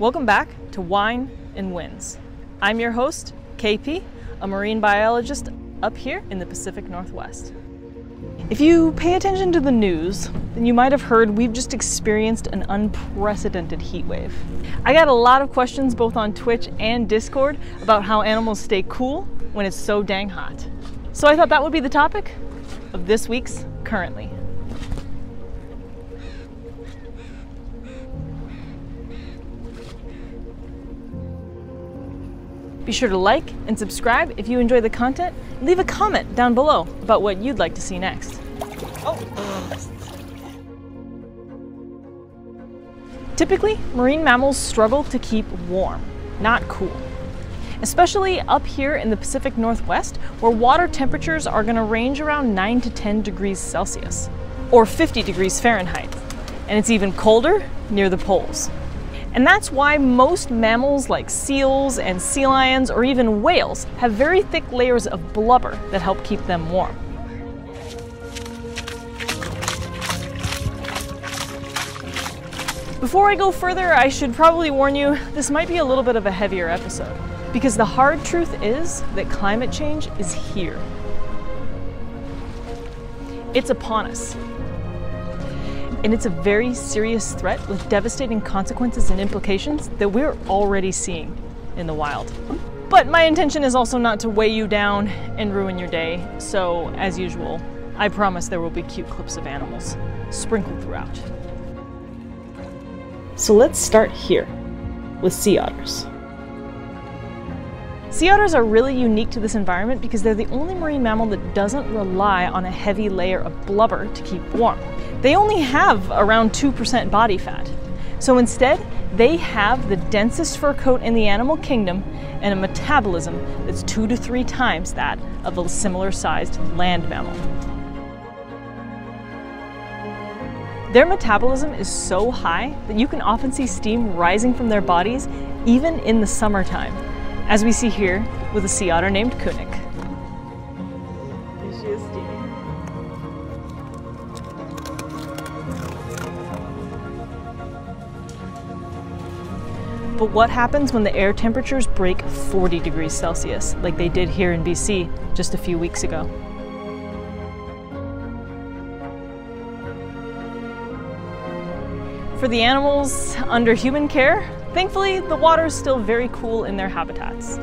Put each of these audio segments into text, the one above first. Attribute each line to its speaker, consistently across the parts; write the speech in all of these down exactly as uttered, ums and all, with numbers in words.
Speaker 1: Welcome back to Wine and Winds. I'm your host, K P, a marine biologist up here in the Pacific Northwest. If you pay attention to the news, then you might have heard we've just experienced an unprecedented heat wave. I got a lot of questions both on Twitch and Discord about how animals stay cool when it's so dang hot. So I thought that would be the topic of this week's Currently. Be sure to like and subscribe if you enjoy the content. Leave a comment down below about what you'd like to see next. Oh. Typically, marine mammals struggle to keep warm, not cool. Especially up here in the Pacific Northwest, where water temperatures are going to range around nine to ten degrees Celsius, or fifty degrees Fahrenheit. And it's even colder near the poles. And that's why most mammals like seals and sea lions or even whales have very thick layers of blubber that help keep them warm. Before I go further, I should probably warn you, this might be a little bit of a heavier episode, because the hard truth is that climate change is here. It's upon us. And it's a very serious threat with devastating consequences and implications that we're already seeing in the wild. But my intention is also not to weigh you down and ruin your day, so as usual, I promise there will be cute clips of animals sprinkled throughout. So let's start here with sea otters. Sea otters are really unique to this environment because they're the only marine mammal that doesn't rely on a heavy layer of blubber to keep warm. They only have around two percent body fat. So instead, they have the densest fur coat in the animal kingdom and a metabolism that's two to three times that of a similar sized land mammal. Their metabolism is so high that you can often see steam rising from their bodies even in the summertime, as we see here with a sea otter named Kunik. Here she is steaming. But what happens when the air temperatures break forty degrees Celsius, like they did here in B C just a few weeks ago? For the animals under human care, thankfully the water is still very cool in their habitats.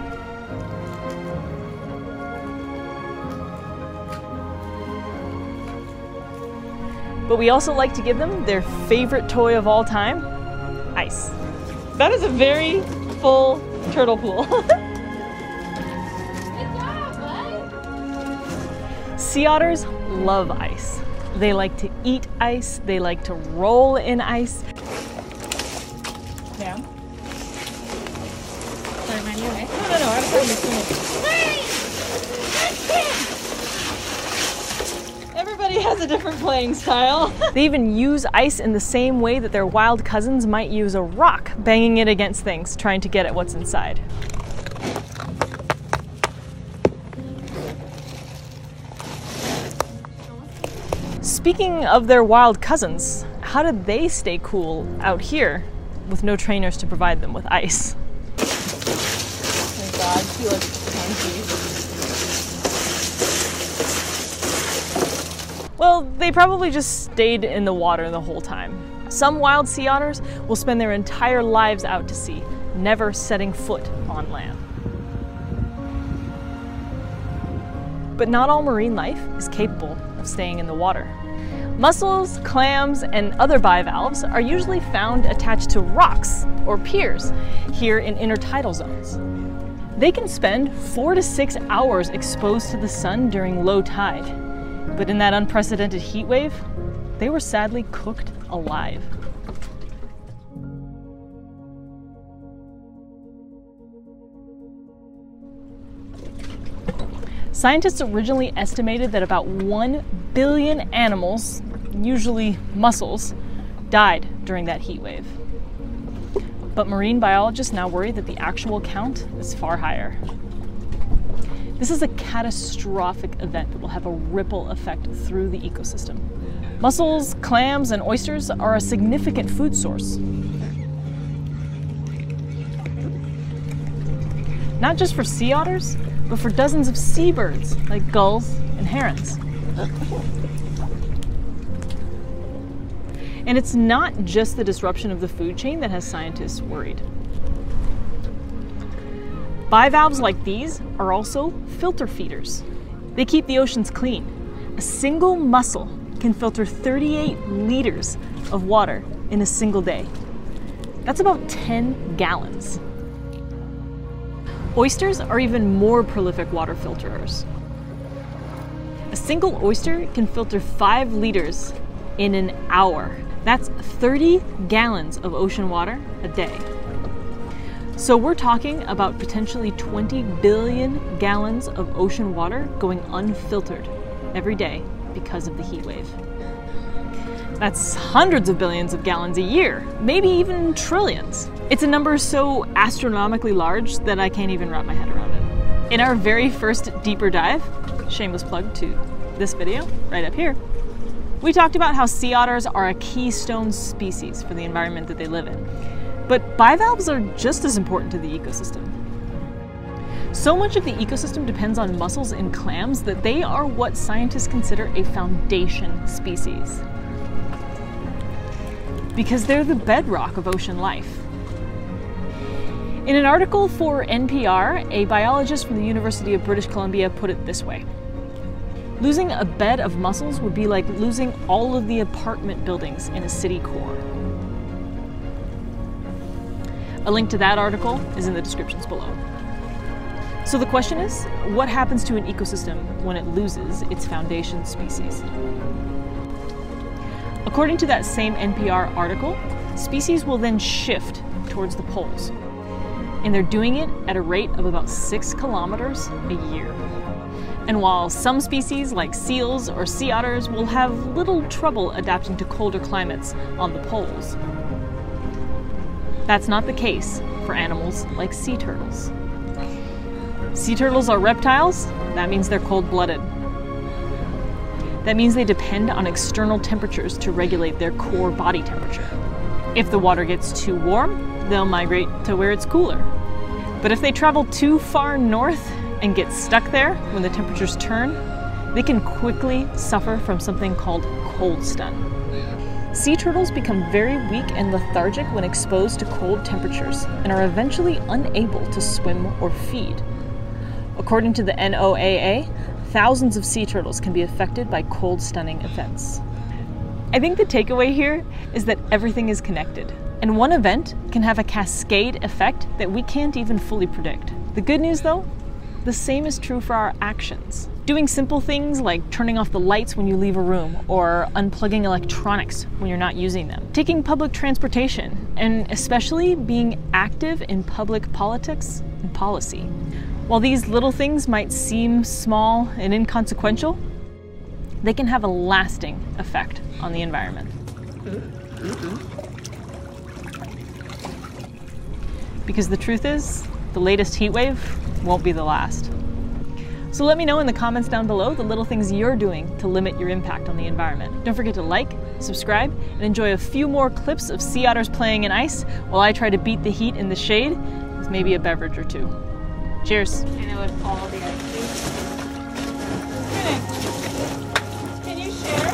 Speaker 1: But we also like to give them their favorite toy of all time, ice. That is a very full turtle pool. Good job, bud. Sea otters love ice. They like to eat ice, they like to roll in ice. Yeah. Sorry, man, you okay? No, no, no, I was trying to swim. Everybody has a different playing style. They even use ice in the same way that their wild cousins might use a rock, banging it against things, trying to get at what's inside. Speaking of their wild cousins, how did they stay cool out here with no trainers to provide them with ice? Oh my God, she looks funky. Well, they probably just stayed in the water the whole time. Some wild sea otters will spend their entire lives out to sea, never setting foot on land. But not all marine life is capable of staying in the water. Mussels, clams, and other bivalves are usually found attached to rocks or piers here in intertidal zones. They can spend four to six hours exposed to the sun during low tide, but in that unprecedented heat wave, they were sadly cooked alive. Scientists originally estimated that about one billion animals, usually mussels, died during that heat wave. But marine biologists now worry that the actual count is far higher. This is a catastrophic event that will have a ripple effect through the ecosystem. Mussels, clams, and oysters are a significant food source. not just for sea otters, but for dozens of seabirds like gulls and herons. And it's not just the disruption of the food chain that has scientists worried. Bivalves like these are also filter feeders. They keep the oceans clean. A single mussel can filter thirty-eight liters of water in a single day. That's about ten gallons. Oysters are even more prolific water filterers. A single oyster can filter five liters in an hour. That's thirty gallons of ocean water a day. So we're talking about potentially twenty billion gallons of ocean water going unfiltered every day because of the heat wave. That's hundreds of billions of gallons a year, maybe even trillions. It's a number so astronomically large that I can't even wrap my head around it. In our very first deeper dive, shameless plug to this video right up here, we talked about how sea otters are a keystone species for the environment that they live in. But bivalves are just as important to the ecosystem. So much of the ecosystem depends on mussels and clams that they are what scientists consider a foundation species, because they're the bedrock of ocean life. In an article for N P R, a biologist from the University of British Columbia put it this way: losing a bed of mussels would be like losing all of the apartment buildings in a city core. A link to that article is in the descriptions below. So the question is, what happens to an ecosystem when it loses its foundation species? According to that same N P R article, species will then shift towards the poles. And they're doing it at a rate of about six kilometers a year. And while some species like seals or sea otters will have little trouble adapting to colder climates on the poles, that's not the case for animals like sea turtles. Sea turtles are reptiles. That means they're cold-blooded. That means they depend on external temperatures to regulate their core body temperature. If the water gets too warm, they'll migrate to where it's cooler. But if they travel too far north and get stuck there when the temperatures turn, they can quickly suffer from something called cold stun. Sea turtles become very weak and lethargic when exposed to cold temperatures and are eventually unable to swim or feed. According to the N O A A, thousands of sea turtles can be affected by cold stunning events. I think the takeaway here is that everything is connected, and one event can have a cascade effect that we can't even fully predict. The good news though, the same is true for our actions. Doing simple things like turning off the lights when you leave a room or unplugging electronics when you're not using them. Taking public transportation, and especially being active in public politics and policy. While these little things might seem small and inconsequential, they can have a lasting effect on the environment. Because the truth is, the latest heat wave won't be the last. So let me know in the comments down below the little things you're doing to limit your impact on the environment. Don't forget to like, subscribe, and enjoy a few more clips of sea otters playing in ice while I try to beat the heat in the shade with maybe a beverage or two. Cheers.
Speaker 2: I know what all the ice is. Can you share?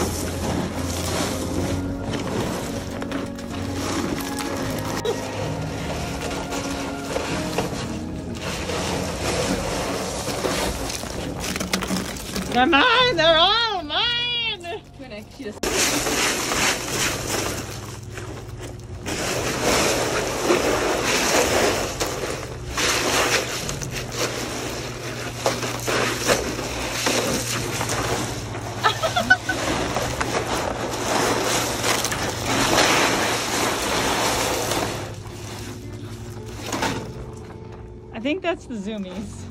Speaker 2: They're mine! They're all mine! She just... I think that's the zoomies.